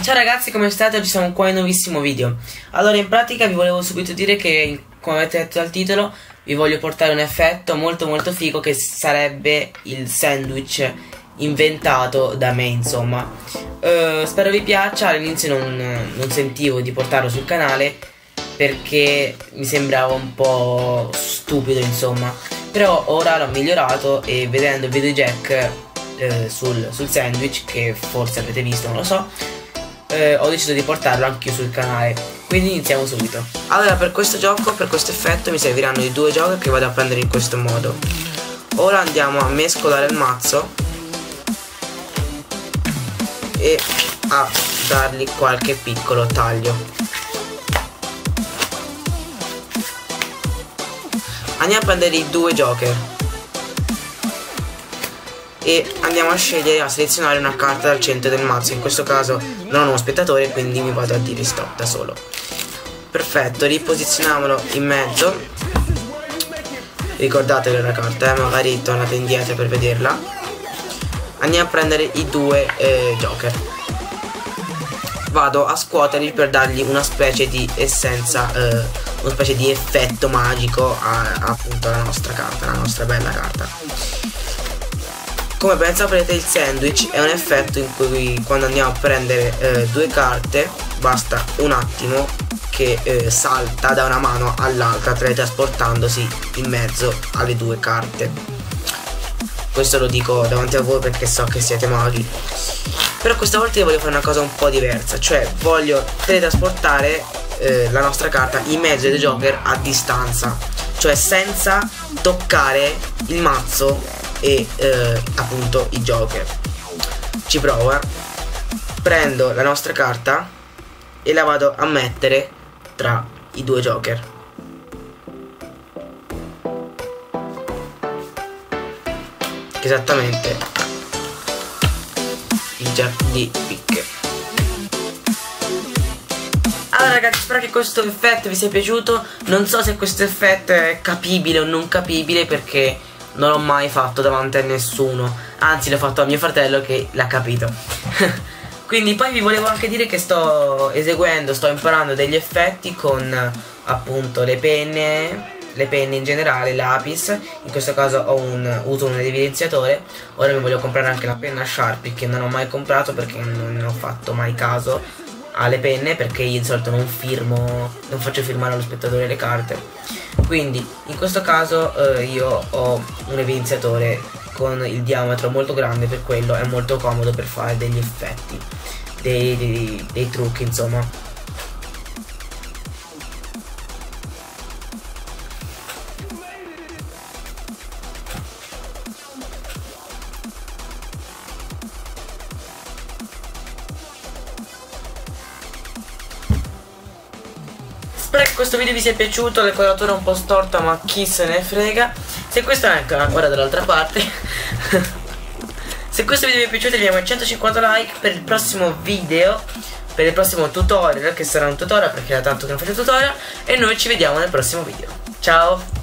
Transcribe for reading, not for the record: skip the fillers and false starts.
Ciao ragazzi, come state? Oggi siamo qua in un nuovissimo video. Allora, in pratica vi volevo subito dire che, come avete letto dal titolo, vi voglio portare un effetto molto figo, che sarebbe il sandwich inventato da me, insomma. Spero vi piaccia. All'inizio non sentivo di portarlo sul canale perché mi sembrava un po' stupido, insomma. Però ora l'ho migliorato e vedendo il video Jack sul sandwich, che forse avete visto, non lo so, ho deciso di portarlo anche io sul canale. Quindi iniziamo subito. Allora, per questo gioco, per questo effetto, mi serviranno i due joker che vado a prendere in questo modo. Ora andiamo a mescolare il mazzo e a dargli qualche piccolo taglio. Andiamo a prendere i due joker e andiamo a scegliere, a selezionare una carta dal centro del mazzo. In questo caso non ho uno spettatore, quindi mi vado a dire stop da solo. Perfetto, riposizioniamolo in mezzo. Ricordatevi la carta, magari tornate indietro per vederla. Andiamo a prendere i due joker. Vado a scuoterli per dargli una specie di essenza, una specie di effetto magico appunto alla nostra carta, alla nostra bella carta. Come ben saprete, il sandwich è un effetto in cui quando andiamo a prendere due carte basta un attimo che salta da una mano all'altra, teletrasportandosi in mezzo alle due carte. Questo lo dico davanti a voi perché so che siete maghi. Però questa volta io voglio fare una cosa un po' diversa, cioè voglio teletrasportare la nostra carta in mezzo ai due joker a distanza, cioè senza toccare il mazzo e appunto i joker. Ci provo. Prendo la nostra carta e la vado a mettere tra i due joker. Esattamente il jack di picche. Allora ragazzi, spero che questo effetto vi sia piaciuto. Non so se questo effetto è capibile o non capibile, perché non l'ho mai fatto davanti a nessuno, anzi l'ho fatto a mio fratello che l'ha capito. Quindi poi vi volevo anche dire che sto imparando degli effetti con appunto le penne in generale, lapis. In questo caso uso un evidenziatore. Ora mi voglio comprare anche la penna Sharpie, che non ho mai comprato perché non ho fatto mai caso alle penne, perché io di solito non faccio firmare allo spettatore le carte. Quindi in questo caso io ho un evidenziatore con il diametro molto grande, per quello è molto comodo per fare degli effetti, dei trucchi, insomma. Spero che questo video vi sia piaciuto. L'equatoriale è un po' storta, ma chi se ne frega. Se questo è anche guarda dall'altra parte. Se questo video vi è piaciuto, diamo 150 like per il prossimo video, per il prossimo tutorial, che sarà un tutorial perché da tanto che non faccio tutorial. E noi ci vediamo nel prossimo video. Ciao.